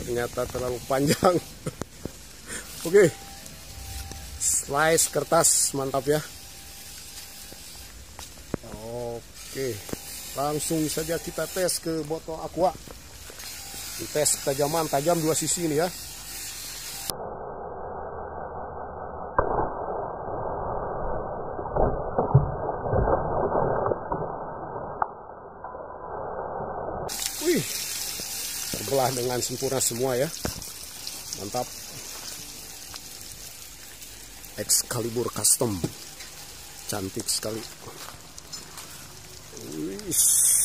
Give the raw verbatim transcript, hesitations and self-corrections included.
ternyata terlalu panjang. Oke, slice kertas, mantap ya. Oke, langsung saja kita tes ke botol aqua. Tes ketajaman, tajam dua sisi ini ya. Wih, terbelah dengan sempurna semua ya. Mantap. Excalibur custom, cantik sekali. Wih.